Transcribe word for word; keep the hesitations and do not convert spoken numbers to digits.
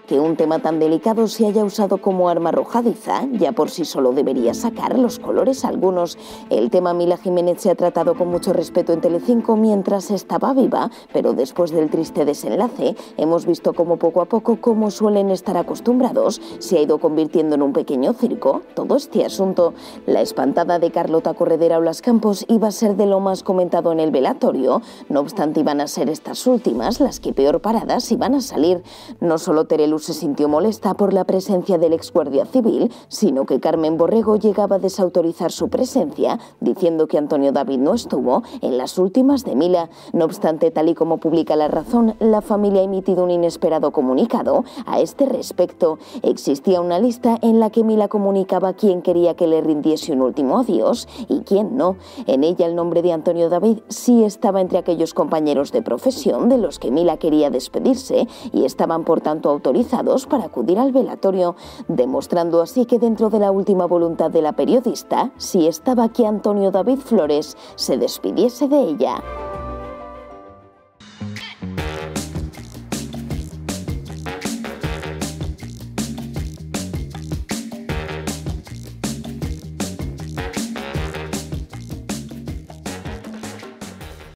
que un tema tan delicado se haya usado como arma arrojadiza ya por sí solo debería sacar los colores a algunos. El tema Mila Jiménez se ha tratado con mucho respeto en Telecinco mientras estaba viva, pero después del triste desenlace hemos visto cómo poco a poco, como suelen estar acostumbrados, se ha ido convirtiendo en un pequeño circo todo este asunto. La espantada de Carlota Corredera Olas Campos iba a ser de lo más comentado en el velatorio, no obstante iban a ser estas últimas las que peor paradas iban a salir. No solo Terelu se sintió molesta por la presencia del ex guardia civil, sino que Carmen Borrego llegaba a desautorizar su presencia, diciendo que Antonio David no estuvo en las últimas de Mila. No obstante, tal y como publica La Razón, la familia ha emitido un inesperado comunicado a este respecto. Existía una lista en la que Mila comunicaba quién quería que le rindiese un último adiós y quién no. En ella el nombre de Antonio David sí estaba entre aquellos compañeros de profesión de los que Mila quería despedirse y estaban por tanto autorizados para acudir al velatorio, demostrando así que dentro de la última voluntad de la periodista sí estaba que Antonio David Flores se despidiese de ella.